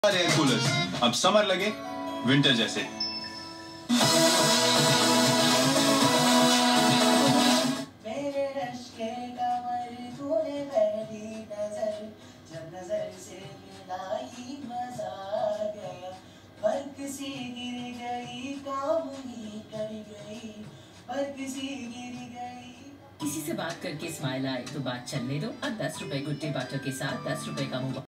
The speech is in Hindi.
एयर कूलर्स अब समर लगे विंटर जैसे। मेरे रश के कमर तूने पहली नजर जब नजर से मिलाई मजा आ गया। फर्क सी गिर गई काम ही कर गई फर्क सी गिर गई। किसी से बात करके स्माइल आए तो बात चलने दो। अब 10 रुपए गुड्डे बाटर के साथ 10 रुपए का मोबाइल